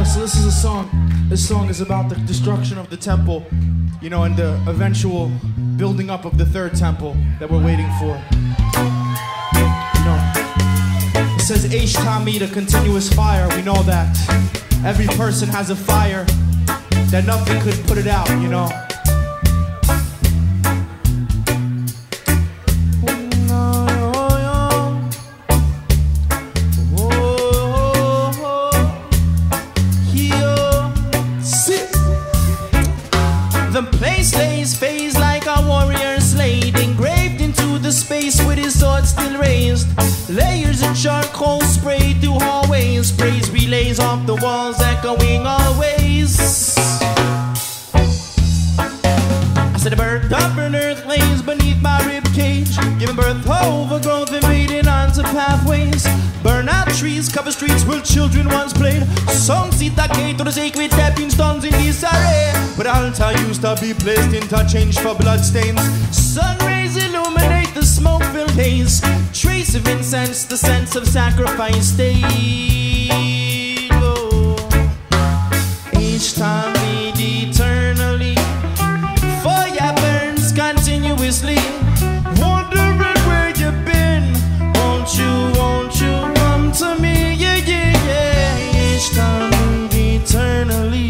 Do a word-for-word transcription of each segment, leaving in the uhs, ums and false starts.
Yeah, so this is a song. This song is about the destruction of the temple, you know, and the eventual building up of the third temple that we're waiting for. You know, it says H Tami, the continuous fire. We know that every person has a fire that nothing could put it out, you know. The place lays phased like a warrior slayed, engraved into the space with his sword still raised. Layers of charcoal sprayed through hallways, praise relays off the walls echoing always. I said the birth of an earth lays beneath my rib cage, giving birth to overgrowth invading onto pathways. Burn out trees, cover streets where children once played. Songs decay to the sacred stepping stones in disarray. But the altar used to be placed interchange for bloodstains. Sun rays illuminate the smoke-filled haze. Trace of incense, the sense of sacrifice stayed. Oh. Each time we eternally, fire burns continuously. Wondering where you've been. Won't you, won't you come to me? Yeah, yeah, yeah. Each time we eternally,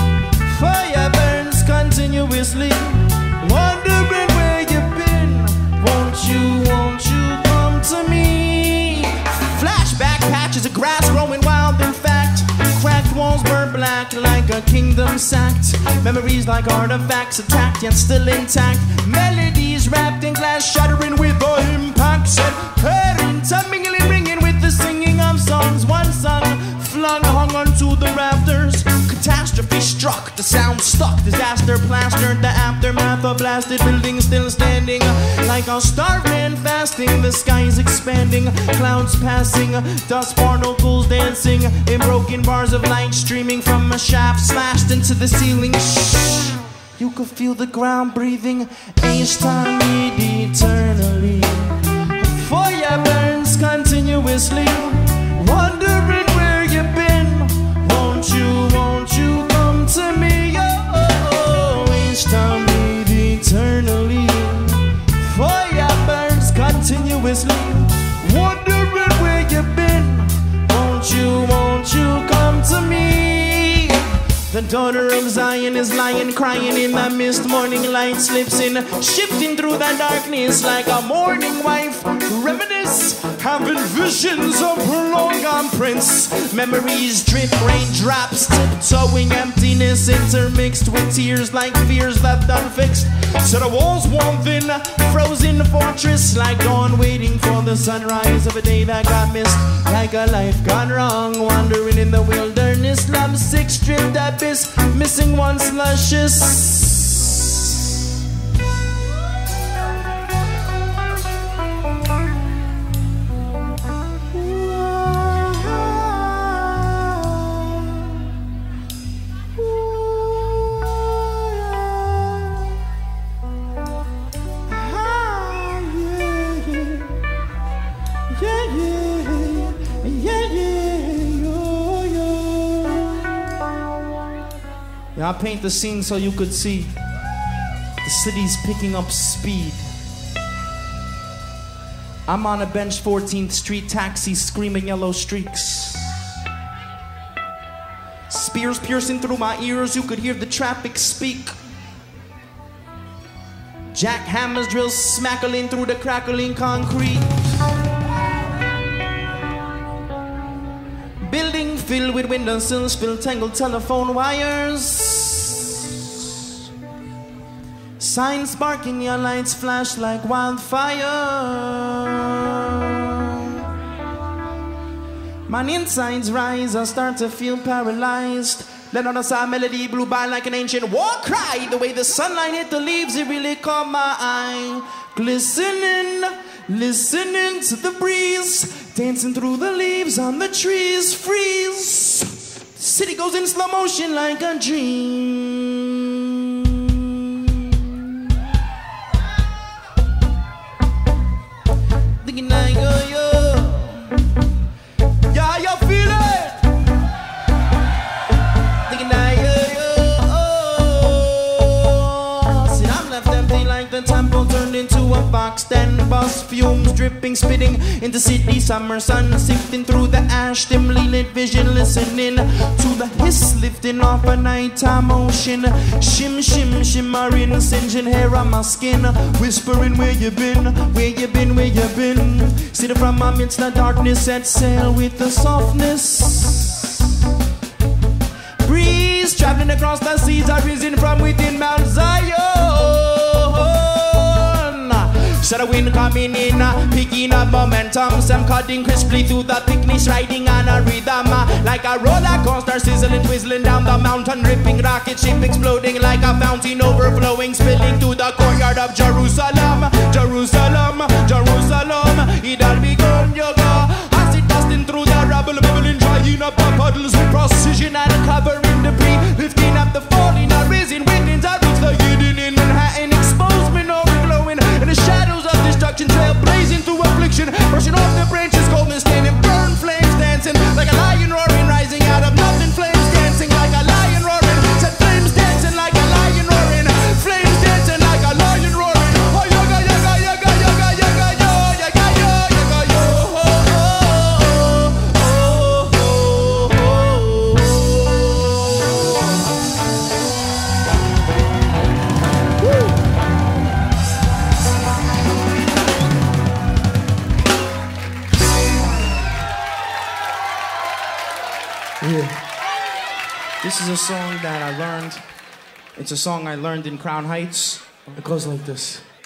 fire burns continuously. Wondering where you've been. Won't you, won't you come to me? Flashback patches of grass growing wild in fact. Cracked walls burn black like a kingdom sacked. Memories like artifacts attacked yet still intact. Melodies wrapped in glass shattering with the impact. Said parents are mingling, ringing with the singing of songs. One song flung hung onto the rafters. Catastrophe struck, the sound stuck. Disaster plastered, the aftermath of blasted buildings still standing. Like a starved man fasting, the sky's expanding. Clouds passing, dust particles dancing. In broken bars of light streaming from a shaft slashed into the ceiling. Shh. You could feel the ground breathing. Each time eternally, fire burns continuously. Wondering where you've been. Won't you, won't you come to me? Oh, each time eternally, fire burns continuously. Wondering where you've been. Won't you, won't you come to me? The daughter of Zion is lying, crying in the mist. Morning light slips in, shifting through the darkness like a morning wife. Reminisce, having visions of her long-gone prince. Memories drip, raindrops, tiptoeing emptiness, intermixed with tears like fears left unfixed. So the walls warm thin, frozen fortress, like dawn waiting for the sunrise of a day that got missed. Like a life gone wrong, wandering in the wilderness, lovesick, stripped abyss, missing once luscious. Yeah, I paint the scene so you could see the city's picking up speed. I'm on a bench, fourteenth Street taxi, screaming yellow streaks. Spears piercing through my ears, you could hear the traffic speak. Jackhammers drills smackling through the crackling concrete. Building filled with windowsills, filled tangled telephone wires. Signs sparking, your lights flash like wildfire. My insides rise, I start to feel paralyzed. Let out a sad melody blew by like an ancient war cry. The way the sunlight hit the leaves, it really caught my eye. Glistening, listening to the breeze, dancing through the leaves on the trees. Freeze. The city goes in slow motion like a dream. Thinking like yo yo, yeah, you feel it. spitting into city summer sun, sifting through the ash, dimly lit vision, listening to the hiss lifting off a nighttime ocean. Shim, shim, shimmering, singeing hair on my skin, whispering where you been, where you been, where you been. See the from amidst the darkness, set sail with the softness. Breeze traveling across the seas, are risen from within Mount Zion. So the wind coming in, uh, picking up momentum. Some cutting crisply through the thickness, riding on a rhythm uh, like a roller coaster, sizzling, twizzling down the mountain, ripping rocket ship, exploding like a fountain, overflowing, spilling to the courtyard of Jerusalem, Jerusalem, Jerusalem. It'll be gone, yoga. As it busting through the rubble, bubbling, drying up the puddles with precision and covering debris, lifting up the falling, arisen within. I reach the hidden in Manhattan, exposed me, no glowing in the shadows of destruction, trail blazing through affliction, brushing off the branches, golden standing, burn flames dancing like a lion roaring, rising out of nothing, flames dancing like a lion roaring, set flames dancing like a lion roaring, flames dancing like a lion roaring. Oh yaga yaga yaga yaga yaga yo yaga yo yaga yo oh oh oh oh oh. Woo. Yeah. This is a song that I learned. It's a song I learned in Crown Heights. It goes like this.